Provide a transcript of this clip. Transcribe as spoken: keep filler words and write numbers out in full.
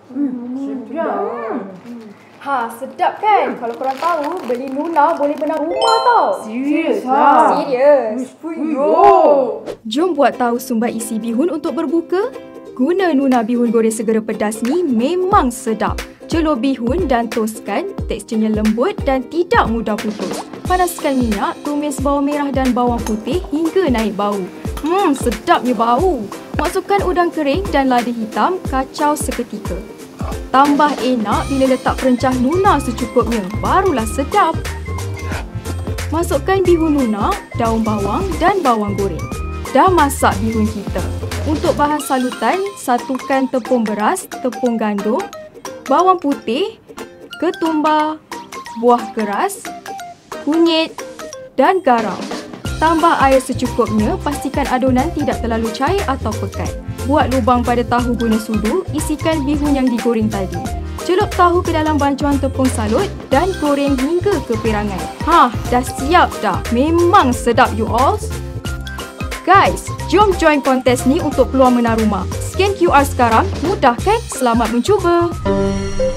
Hmm, sedap. Ha, sedap kan? Kalau korang tahu, beli Nuna boleh menang rumah tau. Serius ha? Serius. Yo. Jom buat tahu sumber isi bihun untuk berbuka. Guna Nuna bihun goreng segera pedas ni memang sedap. Celur bihun dan toskan, teksturnya lembut dan tidak mudah putus. Panaskan minyak, tumis bawang merah dan bawang putih hingga naik bau. Hmm, sedapnya bau. Masukkan udang kering dan lada hitam, kacau seketika. Tambah enak bila letak perencah Nuna secukupnya, barulah sedap. Masukkan bihun Nuna, daun bawang dan bawang goreng. Dah masak bihun kita. Untuk bahan salutan, satukan tepung beras, tepung gandum, bawang putih, ketumbar, buah keras, kunyit dan garam. Tambah air secukupnya, pastikan adunan tidak terlalu cair atau pekat. Buat lubang pada tahu guna sudu, isikan bihun yang digoreng tadi. Celup tahu ke dalam bancuan tepung salut dan goreng hingga kepirangan. Ha, dah siap dah. Memang sedap you all. Guys, jom join kontes ni untuk peluang menang rumah. Scan Q R sekarang, mudah kan? Selamat mencuba.